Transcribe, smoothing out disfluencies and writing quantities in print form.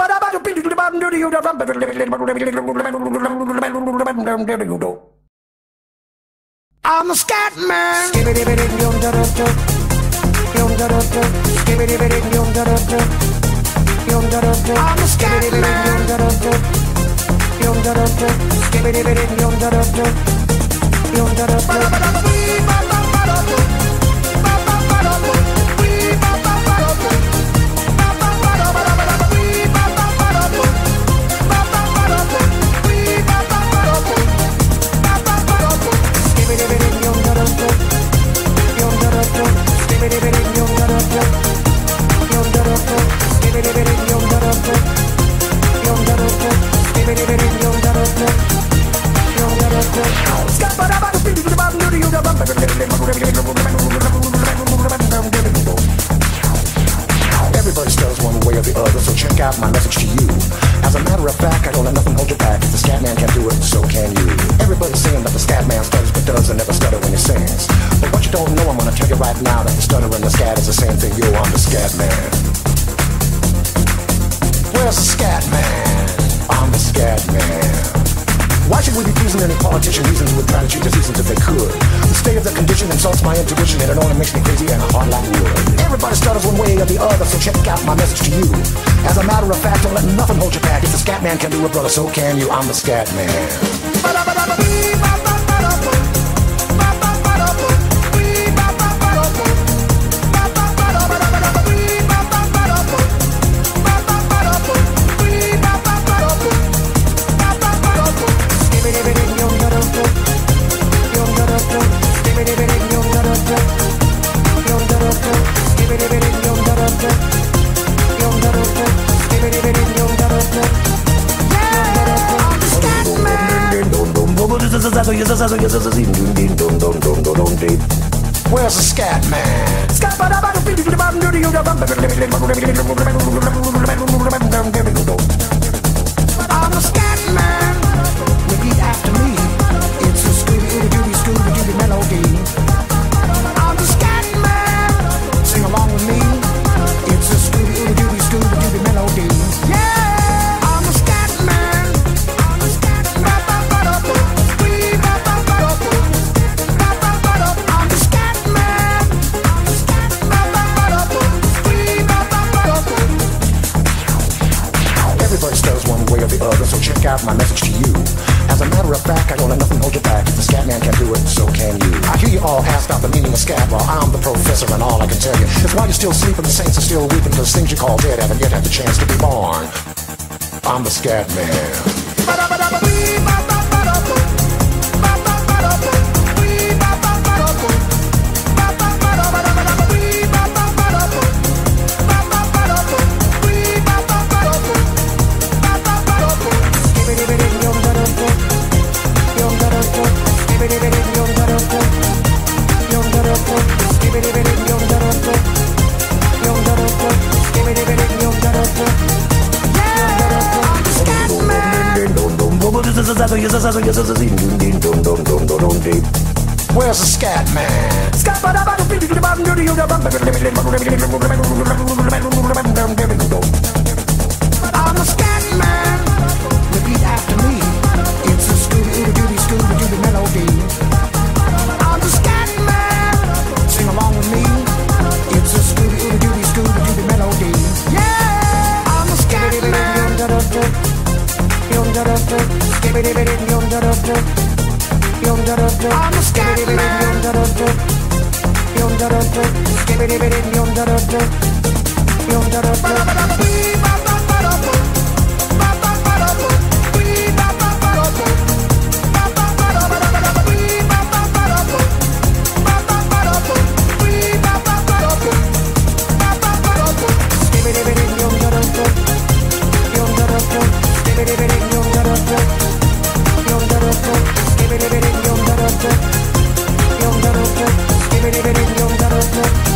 I'm a scat man. I'm a scat Everybody stutters one way or the other, so check out my message to you. As a matter of fact, I don't let nothing hold you back. If the scat man can do it, so can you. Everybody's saying that the scat man stutters but does and never stutter when he sings. But what you don't know, I'm gonna tell you right now, that the stutter and the scat is the same thing. Yo, I'm the scat man. Where's the scat man? I'm the scat man. Why should we be pleasing any politician? Reasons would try to cheat the seasons if they could. The state of the condition insults my intuition, and it only makes me crazy and hard like wood. Everybody stutters one way or the other, so check out my message to you. As a matter of fact, don't let nothing hold you back. If the scat man can do it, brother, so can you. I'm the scat man. Where's the scat man? I'm the scat man. Repeat after me. It's a Scooby-Dooby melody. I'm the scat man. Sing along with me. It's a Scooby-Dooby melody. Yeah, I'm the scat man. I'm the scat man. I'm the scat man. Everybody stutters one way or the other, so check out my message to you. As a matter of fact, I don't let nothing hold you back. If the scat man can do it, so can you. I hear you all ask about the meaning of scat. Well, I'm the professor, and all I can tell you is why you're still sleeping, the saints are still weeping, because things you call dead haven't yet had the chance to be born. I'm the scat man. Where's the scat man? I'm the scat man. Repeat after me. It's a Scooby-Dooby melody. I'm the scat man. Sing along with me. It's a Scooby-Dooby melody. Yeah, I'm the scat man. I'm the scat man.